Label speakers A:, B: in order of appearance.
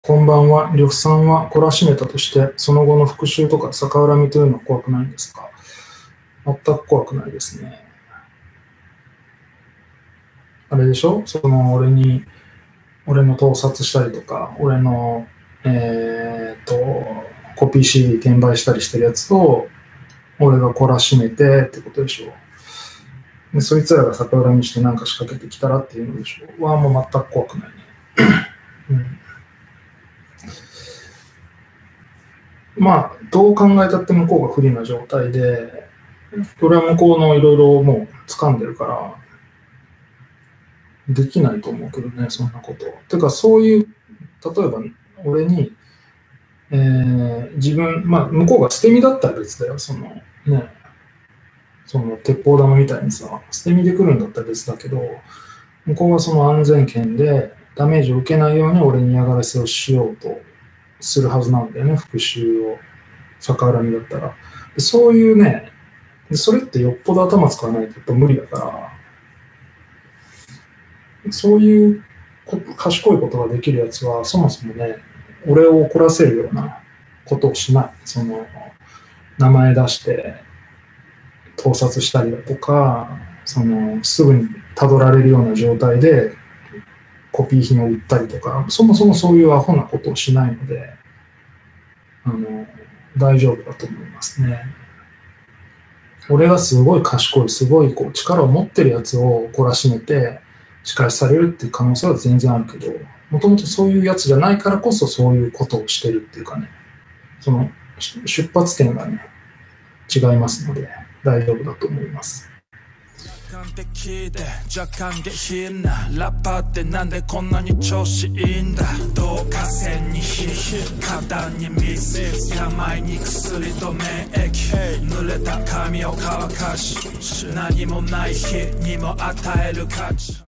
A: こんばんは。呂布さんは懲らしめたとして、その後の復讐とか逆恨みというのは怖くないんですか？全く怖くないですね。あれでしょ、俺の盗撮したりとか、俺の、コピー CD 転売したりしてるやつと、俺が懲らしめてってことでしょ。で、そいつらが逆恨みして何か仕掛けてきたらっていうのでしょ。はもう全く怖くないね。うん、まあ、どう考えたって向こうが不利な状態で、俺は向こうのいろいろもう掴んでるから、できないと思うけどね、そんなこと。てか、そういう、例えば、俺に、まあ、向こうが捨て身だったら別だよ、その鉄砲玉みたいにさ、捨て身で来るんだったら別だけど、向こうはその安全圏でダメージを受けないように俺に嫌がらせをしようとするはずなんだよね、復讐を、逆恨みだったら。そういうね、それってよっぽど頭使わないとやっぱ無理だから、そういう賢いことができるやつは、そもそもね、俺を怒らせるようなことをしない。名前出して盗撮したりだとか、すぐに辿られるような状態でコピー品を売ったりとか、そもそもそういうアホなことをしないので、大丈夫だと思いますね。俺がすごい賢い、すごいこう力を持ってるやつを懲らしめて仕返しされるっていう可能性は全然あるけど、もともとそういうやつじゃないからこそそういうことをしてるっていうかね、その出発点がね、違いますので大丈夫だと思います。
B: 若干的で若干下品なラッパーってなんでこんなに調子いいんだ。導火線に火、花壇に水、病に薬と免疫、濡れた髪を乾かし何もない日にも与える価値。